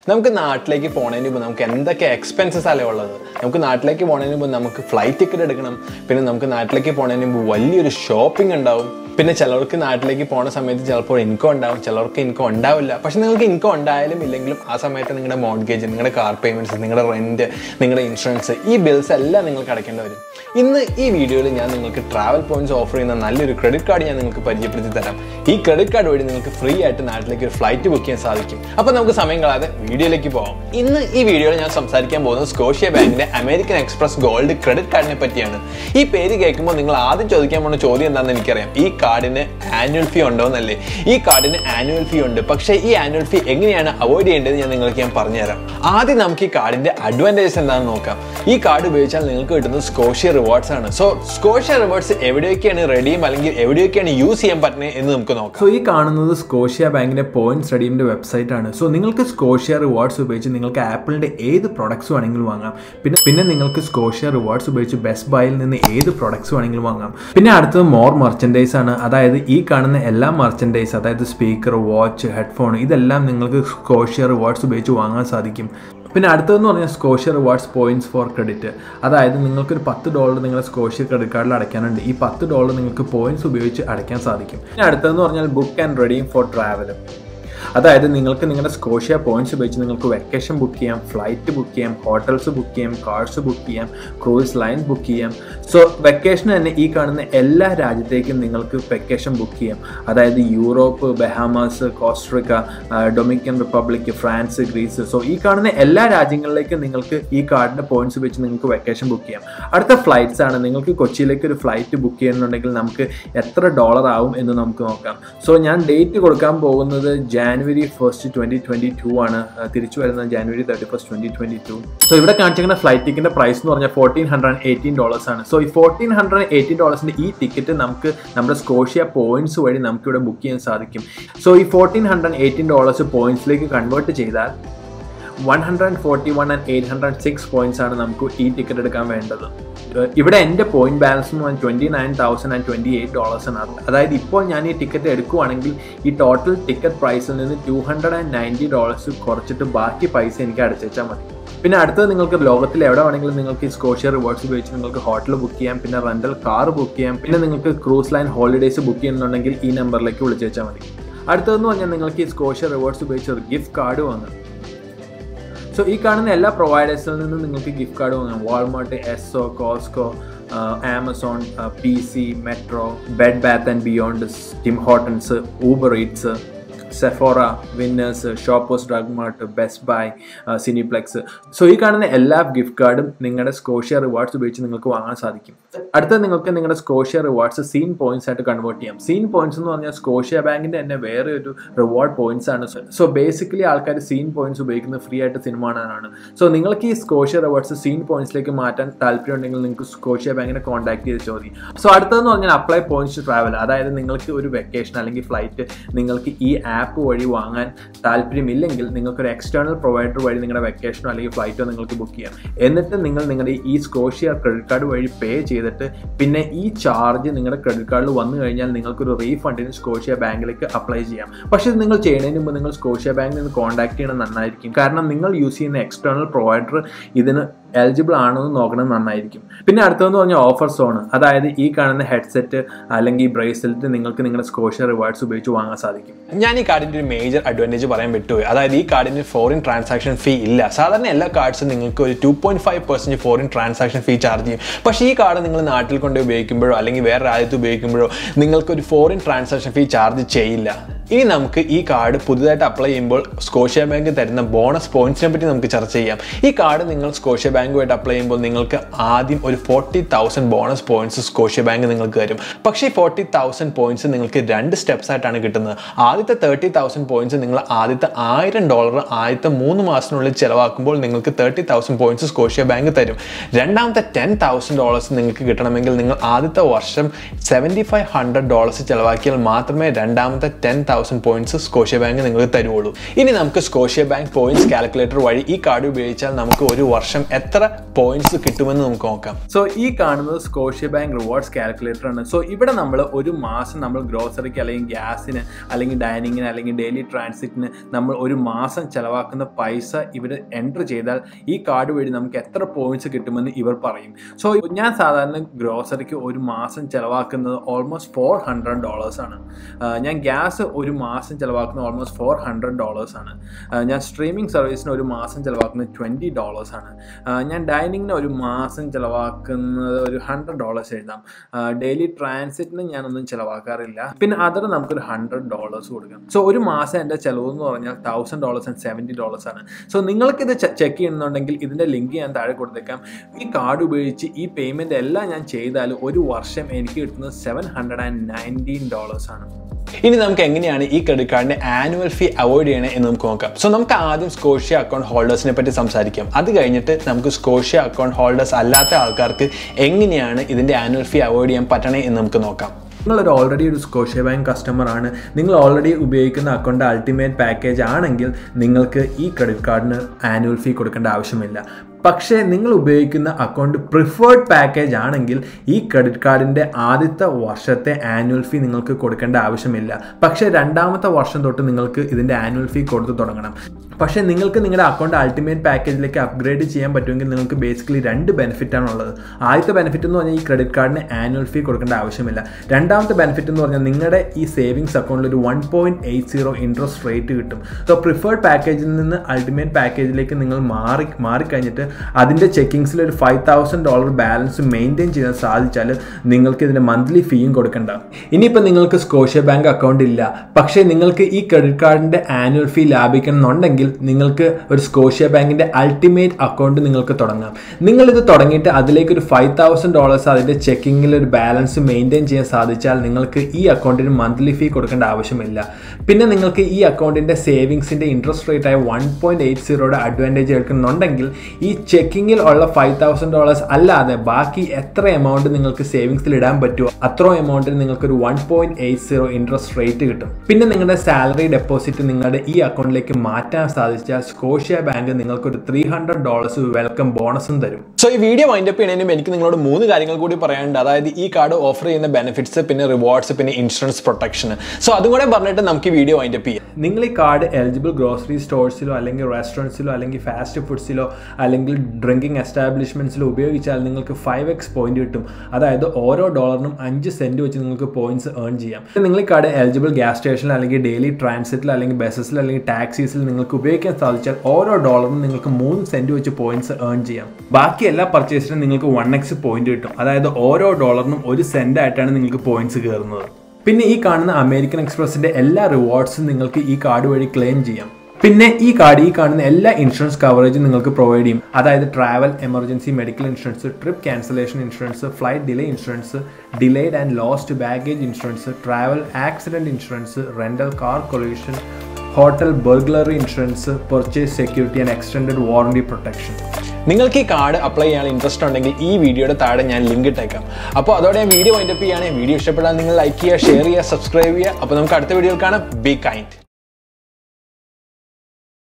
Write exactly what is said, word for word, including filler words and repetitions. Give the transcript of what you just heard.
നമുക്ക് നാട്ടിലേക്ക് പോണതിന് മുമ്പ് നമുക്ക് എന്തൊക്കെ എക്സ്പെൻസസ് അല്ലേ ഉള്ളത്? നമുക്ക് നാട്ടിലേക്ക് പോണതിന് മുമ്പ് നമുക്ക് ഫ്ലൈറ്റ് ടിക്കറ്റ് എടുക്കണം. പിന്നെ നമുക്ക് നാട്ടിലേക്ക് പോണതിന് മുമ്പ് വലിയൊരു ഷോപ്പിംഗ് ഉണ്ടാവും. പിന്നെ ചിലർക്ക് നാട്ടിലേക്ക് പോകുന്ന സമയത്ത് ചിലപ്പോൾ ഇൻകം ഉണ്ടാവും, ചിലർക്ക് ഇൻകം ഉണ്ടാവില്ല. പക്ഷെ നിങ്ങൾക്ക് ഇൻകം ഉണ്ടായാലും ഇല്ലെങ്കിലും ആ സമയത്ത് നിങ്ങളുടെ മോർഗേജ്, നിങ്ങളുടെ കാർ പേയ്മെൻറ്റ്സ്, നിങ്ങളുടെ റെൻറ്റ്, നിങ്ങളുടെ ഇൻഷുറൻസ്, ഈ ബിൽസ് എല്ലാം നിങ്ങൾക്ക് അടയ്ക്കേണ്ടി വരും. ഇന്ന് ഈ വീഡിയോയിൽ ഞാൻ നിങ്ങൾക്ക് ട്രാവൽ പോയിന്റ്സ് ഓഫർ ചെയ്യുന്ന നല്ലൊരു ക്രെഡിറ്റ് കാർഡ് ഞാൻ നിങ്ങൾക്ക് പരിചയപ്പെടുത്തി തരാം. ഈ ക്രെഡിറ്റ് കാർഡ് വഴി നിങ്ങൾക്ക് ഫ്രീ ആയിട്ട് നാട്ടിലേക്ക് ഒരു ഫ്ലൈറ്റ് ബുക്ക് ചെയ്യാൻ സാധിക്കും. അപ്പോൾ നമുക്ക് സമയം കളയാതെ വീഡിയോയിലേക്ക് പോകാം. ഇന്ന് ഈ വീഡിയോയിൽ ഞാൻ സംസാരിക്കാൻ പോകുന്നത് സ്കോഷ്യ ബാങ്കിന്റെ അമേരിക്കൻ എക്സ്പ്രസ് ഗോൾഡ് ക്രെഡിറ്റ് കാർഡിനെ പറ്റിയാണ്. ഈ പേര് കേൾക്കുമ്പോൾ നിങ്ങൾ ആദ്യം ചോദിക്കാൻ പോകുന്ന ചോദ്യം എന്താണെന്ന് എനിക്കറിയാം. ഈ കാർഡിന് ആനുവൽ ഫീ ഉണ്ടോ എന്നല്ലേ? ഈ കാർഡിന് ആനുവൽ ഫീ ഉണ്ട്. പക്ഷേ ഈ ആനുവൽ ഫീ എങ്ങനെയാണ് അവോയ്ഡ് ചെയ്യേണ്ടത് ഞാൻ നിങ്ങൾക്ക് ഞാൻ പറഞ്ഞുതരാം. ആദ്യം നമുക്ക് ഈ കാർഡിന്റെ അഡ്വാൻറ്റേജസ് എന്താണെന്ന് നോക്കാം. ഈ കാർഡ് ഉപയോഗിച്ചാൽ നിങ്ങൾക്ക് കിട്ടുന്നത് സ്കോഷ്യ റിവാർഡ്സ് ആണ്. സോ സ്കോഷ്യ റിവാർഡ്സ് എവിടെയൊക്കെയാണ് റെഡീം അല്ലെങ്കിൽ എവിടെയൊക്കെയാണ് യൂസ് ചെയ്യാൻ പറ്റുന്നത് എന്ന് നമുക്ക് നോക്കാം. സോ ഈ കാണുന്നത് സ്കോഷ്യ ബാങ്കിന്റെ പോയിന്റ്സ് റെഡീമിന്റെ വെബ്സൈറ്റ് ആണ്. സോ നിങ്ങൾക്ക് സ്കോഷ്യ റിവാർഡ്സ് ഉപയോഗിച്ച് നിങ്ങൾക്ക് ആപ്പിളിന്റെ ഏത് പ്രൊഡക്ട്സ് വേണമെങ്കിലും വാങ്ങാം. പിന്നെ പിന്നെ നിങ്ങൾക്ക് സ്കോഷ്യ റിവാർഡ്സ് ഉപയോഗിച്ച് ബെസ്റ്റ് ബൈയിൽ നിന്ന് ഏത് പ്രൊഡക്ട്സ് വേണമെങ്കിലും വാങ്ങാം. പിന്നെ അടുത്തത് മോർ മെർച്ചൻഡൈസ് ആണ്. അതായത് ഈ കാണുന്ന എല്ലാ മെർച്ചൻഡൈസ്, അതായത് സ്പീക്കർ, വാച്ച്, ഹെഡ്ഫോൺ, ഇതെല്ലാം നിങ്ങൾക്ക് സ്കോഷ്യ റിവാർഡ്സ് ഉപയോഗിച്ച് വാങ്ങാൻ സാധിക്കും. പിന്നെ അടുത്തതെന്ന് പറഞ്ഞാൽ Scotia rewards points for credit. അതായത് നിങ്ങൾക്കൊരു പത്ത് ഡോളർ നിങ്ങളുടെ സ്കോഷ്യ ക്രെഡിറ്റ് കാർഡിൽ അടയ്ക്കാനുണ്ട്. ഈ പത്ത് ഡോളർ നിങ്ങൾക്ക് പോയിന്റ്സ് ഉപയോഗിച്ച് അടയ്ക്കാൻ സാധിക്കും. പിന്നെ അടുത്തതെന്ന് പറഞ്ഞാൽ book and redeem for travel. അതായത് നിങ്ങൾക്ക് നിങ്ങളുടെ സ്കോഷ്യ പോയിന്റ്സ് ഉപയോഗിച്ച് നിങ്ങൾക്ക് വെക്കേഷൻ ബുക്ക് ചെയ്യാം, ഫ്ലൈറ്റ് ബുക്ക് ചെയ്യാം, ഹോട്ടൽസ് ബുക്ക് ചെയ്യാം, കാർസ് ബുക്ക് ചെയ്യാം, ക്രൂസ് ലൈൻ ബുക്ക് ചെയ്യാം. സോ വെക്കേഷൻ തന്നെ ഈ കാണുന്ന എല്ലാ രാജ്യത്തേക്കും നിങ്ങൾക്ക് വെക്കേഷൻ ബുക്ക് ചെയ്യാം. അതായത് Europe, Bahamas, Costa Rica, Dominican Republic, France, Greece. So ഈ കാണുന്ന എല്ലാ രാജ്യങ്ങളിലേക്കും നിങ്ങൾക്ക് ഈ കാർഡിൻ്റെ പോയിന്റ്സ് ഉപയോഗിച്ച് നിങ്ങൾക്ക് വെക്കേഷൻ ബുക്ക് ചെയ്യാം. അടുത്ത ഫ്ലൈറ്റ്സ് ആണ്. നിങ്ങൾക്ക് കൊച്ചിയിലേക്ക് ഒരു ഫ്ലൈറ്റ് ബുക്ക് ചെയ്യണമെന്നുണ്ടെങ്കിൽ നമുക്ക് എത്ര ഡോളർ ആവും എന്ന് നമുക്ക് നോക്കാം. സോ ഞാൻ ഡേറ്റ് കൊടുക്കാൻ പോകുന്നത് January first twenty twenty two ആണ്. തിരിച്ചു വരുന്നത് January thirty first twenty twenty two. So ഇവിടെ കാണിച്ചിരിക്കുന്ന ഫ്ലൈറ്റ് ടിക്കറ്റിന്റെ പ്രൈസ് എന്ന് പറഞ്ഞാൽ ഫോർട്ടീൻ ഹൺഡ്രഡ് എയ്റ്റീൻ ഡോളേഴ്സ് ആണ്. സോ ഈ ഫോർട്ടീൻ ഹൺഡ്രഡ് എയ്റ്റീൻ ഡോളേഴ്സിന്റെ ഈ ടിക്കറ്റ് നമുക്ക് നമ്മുടെ സ്കോഷ്യ പോയിന്റ്സ് വഴി നമുക്ക് ഇവിടെ ബുക്ക് ചെയ്യാൻ സാധിക്കും. സോ ഈ ഫോർട്ടീൻ ഹൺഡ്രഡ് എയ്റ്റീൻ ഡോളേഴ്സ് പോയിന്റ്സിലേക്ക് കൺവേർട്ട് ചെയ്താൽ one hundred forty one and eight hundred six points ആണ് നമുക്ക് ഈ ടിക്കറ്റ് എടുക്കാൻ വേണ്ടത്. ഇവിടെ എൻ്റെ പോയിന്റ് ബാലൻസ് എന്ന് പറഞ്ഞാൽ twenty nine thousand and twenty eight ഡോളേഴ്സിനാണ്. അതായത് ഇപ്പോൾ ഞാൻ ഈ ടിക്കറ്റ് എടുക്കുവാണെങ്കിൽ ഈ ടോട്ടൽ ടിക്കറ്റ് പ്രൈസിൽ നിന്ന് two hundred and ninety dollars കുറച്ചിട്ട് ബാക്കി പൈസ എനിക്ക് അടച്ചാൽ മതി. പിന്നെ അടുത്തത് നിങ്ങൾക്ക് ലോകത്തിൽ എവിടെ വേണമെങ്കിലും നിങ്ങൾക്ക് ഈ സ്കോഷ്യ റിവാർഡ്സ് ഉപയോഗിച്ച് നിങ്ങൾക്ക് ഹോട്ടൽ ബുക്ക് ചെയ്യാം, പിന്നെ റെൻ്റൽ കാർ ബുക്ക് ചെയ്യാം, പിന്നെ നിങ്ങൾക്ക് ക്രൂസ് ലൈൻ ഹോളിഡേയ്സ് ബുക്ക് ചെയ്യുന്നുണ്ടെങ്കിൽ ഈ നമ്പറിലേക്ക് വിളിച്ചാൽ മതി. അടുത്തതെന്ന് പറഞ്ഞാൽ നിങ്ങൾക്ക് ഈ സ്കോഷ്യ റിവാർഡ്സ് ഉപയോഗിച്ച് ഒരു ഗിഫ്റ്റ് കാർഡ് വാങ്ങാം. സോ ഈ കാണുന്ന എല്ലാ പ്രൊവൈഡേഴ്സിൽ നിന്നും നിങ്ങൾക്ക് ഗിഫ്റ്റ് കാർഡ് വാങ്ങാം. Walmart, Esso, Costco, Amazon, P C, Metro, Bed Bath and Beyond, Tim Hortons, Uber Eats, Sephora, Winners, Shoppers Drug Mart, Best Buy, Cineplex. So ഈ കാണുന്ന എല്ലാ ഗിഫ്റ്റ് കാർഡും നിങ്ങളുടെ സ്കോഷ്യ റിവാർഡ്സ് ഉപയോഗിച്ച് നിങ്ങൾക്ക് വാങ്ങാൻ സാധിക്കും. അടുത്തത് നിങ്ങൾക്ക് നിങ്ങളുടെ സ്കോഷ്യ റിവാർഡ്സ് സീൻ പോയിന്റ്സ് ആയിട്ട് കൺവേർട്ട് ചെയ്യാം. സീൻ പോയിന്റ്സ് എന്ന് പറഞ്ഞാൽ സ്കോഷ്യ ബാങ്കിന്റെ തന്നെ വേറെ ഒരു റിവാർഡ് പോയിന്റ്സ് ആണ്. സോ ബേസിക്കലി ആൾക്കാർ സീൻ പോയിന്റ്സ് ഉപയോഗിക്കുന്നത് ഫ്രീ ആയിട്ട് സിനിമ കാണാനാണ്. സോ നിങ്ങൾക്ക് ഈ സ്കോഷ്യ റിവാർഡ്സ് സീൻ പോയിന്റ്സിലേക്ക് മാറ്റാൻ താല്പര്യം ഉണ്ടെങ്കിൽ നിങ്ങൾക്ക് സ്കോഷ്യ ബാങ്കിനെ കോൺടാക്ട് ചെയ്ത് ചോദിക്കും. സോ അടുത്തതെന്ന് പറഞ്ഞാൽ അപ്ലൈ പോയിന്റ്സ് ടു ട്രാവൽ. അതായത് നിങ്ങൾക്ക് ഒരു വെക്കേഷൻ അല്ലെങ്കിൽ ഫ്ലൈറ്റ് നിങ്ങൾക്ക് ഈ ആപ്പ് വഴി വാങ്ങാൻ താല്പര്യമില്ലെങ്കിൽ നിങ്ങൾക്കൊരു എക്സ്റ്റേണൽ പ്രൊവൈഡർ വഴി നിങ്ങളുടെ വെക്കേഷനോ അല്ലെങ്കിൽ ഫ്ലൈറ്റോ നിങ്ങൾക്ക് ബുക്ക് ചെയ്യാം. എന്നിട്ട് നിങ്ങൾ നിങ്ങളുടെ ഈ സ്കോഷ്യ ക്രെഡിറ്റ് കാർഡ് വഴി പേ ചെയ്തിട്ട് പിന്നെ ഈ ചാർജ് നിങ്ങളുടെ ക്രെഡിറ്റ് കാർഡിൽ വന്നു കഴിഞ്ഞാൽ നിങ്ങൾക്കൊരു റീഫണ്ടിന് സ്കോഷ്യ ബാങ്കിലേക്ക് അപ്ലൈ ചെയ്യാം. പക്ഷേ ഇത് നിങ്ങൾ ചെയ്യുന്നതിന് മുമ്പ് നിങ്ങൾ സ്കോഷ്യ ബാങ്കിൽ നിന്ന് കോൺടാക്ട് ചെയ്യണം നന്നായിരിക്കും. കാരണം നിങ്ങൾ യൂസ് ചെയ്യുന്ന എക്സ്റ്റേണൽ പ്രൊവൈഡർ ഇതിന് എലിജിബിൾ ആണോ എന്ന് നോക്കണം നന്നായിരിക്കും. പിന്നെ അടുത്തതെന്ന് പറഞ്ഞാൽ ഓഫർ സോൺ. അതായത് ഈ കാണുന്ന ഹെഡ്സെറ്റ് അല്ലെങ്കിൽ ബ്രേസ്ലെറ്റ് നിങ്ങൾക്ക് നിങ്ങളുടെ സ്കോഷ്യ റിവാർഡ്സ് ഉപയോഗിച്ച് വാങ്ങാൻ സാധിക്കും. ഞാൻ ഈ കാർഡിൻ്റെ ഒരു മേജർ അഡ്വാൻറ്റേജ് പറയാൻ പറ്റുമോ? അതായത് ഈ കാർഡിന് ഫോറിൻ ട്രാൻസാക്ഷൻ ഫീ ഇല്ല. സാധാരണ എല്ലാ കാർഡ്സും നിങ്ങൾക്ക് ഒരു two point five percent foreign transaction fee charge ചെയ്യും. പക്ഷേ ഈ കാർഡ് നിങ്ങൾ നാട്ടിൽ കൊണ്ട് ഉപയോഗിക്കുമ്പോഴോ അല്ലെങ്കിൽ വേറെ രാജ്യത്ത് ഉപയോഗിക്കുമ്പോഴോ നിങ്ങൾക്കൊരു ഫോറിൻ ട്രാൻസാക്ഷൻ ഫീ ചാർജ് ചെയ്യില്ല. ഇനി നമുക്ക് ഈ കാർഡ് പുതുതായിട്ട് അപ്ലൈ ചെയ്യുമ്പോൾ സ്കോഷ്യ ബാങ്ക് തരുന്ന ബോണസ് പോയിന്റ്സിനെ പറ്റി നമുക്ക് ചർച്ച ചെയ്യാം. ഈ കാർഡ് നിങ്ങൾ സ്കോഷ്യ ബാങ്കുമായിട്ട് അപ്ലൈ ചെയ്യുമ്പോൾ നിങ്ങൾക്ക് ആദ്യം ഒരു forty thousand bonus points Scotiabank നിങ്ങൾക്ക് തരും. പക്ഷേ ഈ ഫോർട്ടി തൗസൻഡ് പോയിന്റ്സ് നിങ്ങൾക്ക് രണ്ട് സ്റ്റെപ്സ് ആയിട്ടാണ് കിട്ടുന്നത്. ആദ്യത്തെ തേർട്ടി തൗസൻഡ് പോയിന്റ്സ് നിങ്ങൾ ആദ്യത്തെ ആയിരം ഡോളർ ആദ്യത്തെ മൂന്ന് മാസത്തിനുള്ളിൽ ചിലവാക്കുമ്പോൾ നിങ്ങൾക്ക് thirty thousand points Scotiabank തരും. രണ്ടാമത്തെ ടെൻ തൗസൻഡ് ഡോളേഴ്സ് നിങ്ങൾക്ക് കിട്ടണമെങ്കിൽ നിങ്ങൾ ആദ്യത്തെ വർഷം സെവൻറ്റി ഫൈവ് ഹൺഡ്രഡ് ഡോളേഴ്സ് ചിലവാക്കിയാൽ മാത്രമേ രണ്ടാമത്തെ ten thousand points Scotiabank നിങ്ങൾക്ക് തരുള്ളൂ. ഇനി നമുക്ക് സ്കോഷ്യ ബാങ്ക് പോയിന്റ്സ് കാൽക്കുലേറ്റർ വഴി ഈ കാർഡ് ഉപയോഗിച്ചാൽ നമുക്ക് ഒരു വർഷം എത്ര പോയിന്റ്സ് കിട്ടുമെന്ന് നമുക്ക് നോക്കാം. സോ ഈ കാണുന്നത് സ്കോഷ്യ ബാങ്ക് റിവാർഡ്സ് കാൽക്കുലേറ്റർ ആണ്. സോ ഇവിടെ നമ്മൾ ഒരു മാസം നമ്മൾ ഗ്രോസറിക്ക് അല്ലെങ്കിൽ ഗ്യാസിന് അല്ലെങ്കിൽ ഡൈനിങ്ങിന് അല്ലെങ്കിൽ ഡെയിലി ട്രാൻസിറ്റിന് നമ്മൾ ഒരു മാസം ചിലവാക്കുന്ന പൈസ ഇവർ എൻ്റർ ചെയ്താൽ ഈ കാർഡ് വഴി നമുക്ക് എത്ര പോയിന്റ്സ് കിട്ടുമെന്ന് ഇവർ പറയും. സോ ഞാൻ സാധാരണ ഗ്രോസറിക്ക് ഒരു മാസം ചിലവാക്കുന്നത് ഓൾമോസ്റ്റ് ഫോർ ഹൺഡ്രഡ് ഡോളേഴ്സ് ആണ്. ഞാൻ ഗ്യാസ് ഒരു മാസം ചിലവാക്കുന്നത് ഓൾമോസ്റ്റ് ഫോർ ഹൺഡ്രഡ് ഡോളേഴ്സ് ആണ്. ഞാൻ സ്ട്രീമിംഗ് സർവീസിന് ഒരു മാസം ചിലവാക്കുന്നത് ട്വൻറ്റി ഡോളേഴ്സ് ആണ്. ഞാൻ ഡൈനിങ്ങിന് ഒരു മാസം ചിലവാക്കുന്നത് ഒരു ഹൺഡ്രഡ് ഡോളേഴ്സ് എഴുതാം. ഡെയിലി ട്രാൻസിറ്റിന് ഞാനൊന്നും ചിലവാക്കാറില്ല. പിന്നെ അതർ നമുക്കൊരു ഹൺഡ്രഡ് ഡോളേഴ്സ് കൊടുക്കാം. സോ ഒരു മാസം എൻ്റെ ചിലവ് എന്ന് പറഞ്ഞാൽ thousand dollars and seventy dollars ആണ്. സോ നിങ്ങൾക്കിത് ചെക്ക് ചെയ്യുന്നുണ്ടെങ്കിൽ ഇതിൻ്റെ ലിങ്ക് ഞാൻ താഴെ കൊടുത്തേക്കാം. ഈ കാർഡ് ഉപയോഗിച്ച് ഈ പേയ്മെൻറ്റ് എല്ലാം ഞാൻ ചെയ്താൽ ഒരു വർഷം എനിക്ക് കിട്ടുന്നത് seven hundred and nineteen dollars ആണ്. ഇനി നമുക്ക് എങ്ങനെയാണ് ഈ ക്രെഡിറ്റ് കാർഡിന്റെ ആനുവൽ ഫീ അവോയ്ഡ് ചെയ്യണേ എന്ന് നമുക്ക് നോക്കാം. സോ നമുക്ക് ആദ്യം സ്കോഷ്യ അക്കൗണ്ട് ഹോൾഡേഴ്സിനെ പറ്റി സംസാരിക്കാം. അത് കഴിഞ്ഞിട്ട് നമുക്ക് സ്കോഷ്യ അക്കൗണ്ട് ഹോൾഡേഴ്സ് അല്ലാത്ത ആൾക്കാർക്ക് എങ്ങനെയാണ് ഇതിന്റെ ആനുവൽ ഫീ അവോയ്ഡ് ചെയ്യാൻ പറ്റണേ എന്ന് നമുക്ക് നോക്കാം. നിങ്ങളൊരു ഓൾറെഡി ഒരു സ്കോഷ്യ ബാങ്ക് കസ്റ്റമർ ആണ്, നിങ്ങൾ ഓൾറെഡി ഉപയോഗിക്കുന്ന അക്കൗണ്ട് അൾട്ടിമേറ്റ് പാക്കേജ് ആണെങ്കിൽ നിങ്ങൾക്ക് ഈ ക്രെഡിറ്റ് കാർഡിന് ആനുവൽ ഫീ കൊടുക്കേണ്ട ആവശ്യമില്ല. പക്ഷേ നിങ്ങൾ ഉപയോഗിക്കുന്ന അക്കൗണ്ട് പ്രിഫേർഡ് പാക്കേജ് ആണെങ്കിൽ ഈ ക്രെഡിറ്റ് കാർഡിൻ്റെ ആദ്യത്തെ വർഷത്തെ ആനുവൽ ഫീ നിങ്ങൾക്ക് കൊടുക്കേണ്ട ആവശ്യമില്ല. പക്ഷേ രണ്ടാമത്തെ വർഷം തൊട്ട് നിങ്ങൾക്ക് ഇതിൻ്റെ ആനുവൽ ഫീ കൊടുത്ത് തുടങ്ങണം. പക്ഷേ നിങ്ങൾക്ക് നിങ്ങളുടെ അക്കൗണ്ട് അൾട്ടിമേറ്റ് പാക്കേജിലേക്ക് അപ്ഗ്രേഡ് ചെയ്യാൻ പറ്റുമെങ്കിൽ നിങ്ങൾക്ക് ബേസിക്കലി രണ്ട് ബെനിഫിറ്റാണ് ഉള്ളത്. ആദ്യത്തെ ബെനിഫിറ്റ് എന്ന് പറഞ്ഞാൽ ഈ ക്രെഡിറ്റ് കാർഡിന് ആനുവൽ ഫീ കൊടുക്കേണ്ട ആവശ്യമില്ല. രണ്ടാമത്തെ ബെനിഫിറ്റ് എന്ന് പറഞ്ഞാൽ നിങ്ങളുടെ ഈ സേവിങ്സ് അക്കൗണ്ടിൽ ഒരു one point eight zero interest rate കിട്ടും. സോ പ്രിഫേർഡ് പാക്കേജിൽ നിന്ന് അൾട്ടിമേറ്റ് പാക്കേജിലേക്ക് നിങ്ങൾ മാറി മാറിക്കഴിഞ്ഞിട്ട് അതിൻ്റെ ചെക്കിങ്സിൽ ഒരു five thousand dollar balance maintain ചെയ്യാൻ സാധിച്ചാൽ നിങ്ങൾക്ക് ഇതിൻ്റെ മന്ത്ലി ഫീയും കൊടുക്കണ്ട. ഇനിയിപ്പോൾ നിങ്ങൾക്ക് സ്കോഷ്യ ബാങ്ക് അക്കൗണ്ട് ഇല്ല, പക്ഷേ നിങ്ങൾക്ക് ഈ ക്രെഡിറ്റ് കാർഡിൻ്റെ ആനുവൽ ഫീ ലാഭിക്കണം എന്നുണ്ടെങ്കിൽ നിങ്ങൾക്ക് ഒരു സ്കോഷ്യ ബാങ്കിൻ്റെ അൾട്ടിമേറ്റ് അക്കൗണ്ട് നിങ്ങൾക്ക് തുടങ്ങാം. നിങ്ങളിത് തുടങ്ങിയിട്ട് അതിലേക്ക് ഒരു ഫൈവ് തൗസൻഡ് ഡോളേഴ്സ് അതിൻ്റെ ചെക്കിങ്ങിൽ ഒരു ബാലൻസ് മെയിൻറ്റെയിൻ ചെയ്യാൻ സാധിച്ചാൽ നിങ്ങൾക്ക് ഈ അക്കൗണ്ടിന് മന്ത്ലി ഫീ കൊടുക്കേണ്ട ആവശ്യമില്ല. പിന്നെ നിങ്ങൾക്ക് ഈ അക്കൗണ്ടിൻ്റെ സേവിങ്സിൻ്റെ ഇൻട്രസ്റ്റ് റേറ്റ് ആയ വൺ പോയിൻറ്റ് എയ്റ്റ് സീറോയുടെ അഡ്വാൻറ്റേജ് എടുക്കുന്നുണ്ടെങ്കിൽ ഈ ചെക്കിങ്ങിൽ ഉള്ള ഫൈവ് തൗസൻഡ് ഡോളേഴ്സ് അല്ലാതെ ബാക്കി എത്ര എമൗണ്ട് നിങ്ങൾക്ക് സേവിങ്സിൽ ഇടാൻ പറ്റുമോ അത്രോ എമൗണ്ടിന് നിങ്ങൾക്കൊരു one point eight zero interest rate കിട്ടും. പിന്നെ നിങ്ങളുടെ സാലറി ഡെപ്പോസിറ്റ് നിങ്ങളുടെ ഈ അക്കൗണ്ടിലേക്ക് മാറ്റാൻ സാധിച്ചാൽ സ്കോഷ്യ ബാങ്ക് നിങ്ങൾക്കൊരു ത്രീ ഹൺഡ്രഡ് ഡോളേഴ്സ് വെൽക്കം ബോണസും തരും. സോ ഈ വീഡിയോ വൈൻഡ് അപ്പ് ചെയ്യുന്നതിനും എനിക്ക് നിങ്ങളോട് മൂന്ന് കാര്യങ്ങൾ കൂടി പറയാനുണ്ട്. അതായത് ഈ കാർഡ് ഓഫർ ചെയ്യുന്ന ബെനിഫിറ്റ്സ്, പിന്നെ റിവാർഡ്സ്, പിന്നെ ഇൻഷുറൻസ് പ്രൊട്ടക്ഷൻ. സോ അതും കൂടെ പറഞ്ഞിട്ട് നമുക്ക് ഈ വീഡിയോ വൈൻഡ് അപ്പ് ചെയ്യാം. നിങ്ങൾ ഈ കാർഡ് എലിജിബിൾ ഗ്രോസറി സ്റ്റോഴ്സിലോ അല്ലെങ്കിൽ റെസ്റ്റോറൻറ്റ്സിലോ അല്ലെങ്കിൽ ഫാസ്റ്റ് ഫുഡ്സിലോ അല്ലെങ്കിൽ ഡ്രിങ്കിങ് എസ്റ്റാബ്ലിഷ്മെൻറ്റ്സിൽ ഉപയോഗിച്ചാൽ നിങ്ങൾക്ക് ഫൈവ് എക്സ് പോയിന്റ് കിട്ടും. അതായത് ഓരോ ഡോളറിനും അഞ്ച് സെൻറ്റ് വെച്ച് നിങ്ങൾക്ക് പോയിന്റ്സ് ഏൺ ചെയ്യാം. നിങ്ങൾ ഈ കാർഡ് എലിജിബിൾ ഗ്യാസ് സ്റ്റേഷനിൽ അല്ലെങ്കിൽ ഡെയിലി ട്രാൻസിറ്റിൽ അല്ലെങ്കിൽ ബസ്സസിൽ അല്ലെങ്കിൽ ടാക്സീസിൽ നിങ്ങൾക്ക് ഉപയോഗിക്കാൻ സാധിച്ചാൽ ഓരോ ഡോളറിനും നിങ്ങൾക്ക് മൂന്ന് സെൻറ്റ് വെച്ച് പോയിന്റ്സ് ഏൺ ചെയ്യാം. ബാക്കി എല്ലാ പർച്ചേസിനും നിങ്ങൾക്ക് വൺ എക്സ് പോയിന്റ് കിട്ടും. അതായത് ഓരോ ഡോളറിനും ഒരു സെൻറ്റ് ആയിട്ടാണ് നിങ്ങൾക്ക് പോയിന്റ്സ് കയറുന്നത്. പിന്നെ ഈ കാണുന്ന അമേരിക്കൻ എക്സ്പ്രസിൻ്റെ എല്ലാ റിവാർഡ്സും നിങ്ങൾക്ക് ഈ കാർഡ് വഴി ക്ലെയിം ചെയ്യാം. പിന്നെ ഈ കാർഡ് ഈ കാണുന്ന എല്ലാ ഇൻഷുറൻസ് കവറേജും നിങ്ങൾക്ക് പ്രൊവൈഡ് ചെയ്യും. അതായത് travel, emergency medical insurance, trip cancellation insurance, flight delay insurance, delayed and lost baggage insurance, travel accident insurance, rental car collision, hotel burglary insurance, purchase security and extended warranty protection. നിങ്ങൾക്ക് ഈ card apply ചെയ്യാൻ interest ഉണ്ടെങ്കിൽ ഈ വീഡിയോയുടെ താഴെ ഞാൻ link ഇട്ടേക്കാം. അപ്പോൾ അതോടെ ഞാൻ വീഡിയോ വൈൻഡ് അപ്പ് ചെയ്യുകയാണെങ്കിൽ വീഡിയോ ഇഷ്ടപ്പെട്ടാൽ നിങ്ങൾ ലൈക്ക് ചെയ്യുക, ഷെയർ ചെയ്യുക, സബ്സ്ക്രൈബ് ചെയ്യുക. അപ്പോൾ നമുക്ക് അടുത്ത വീഡിയോയിൽ കാണാം. Be kind.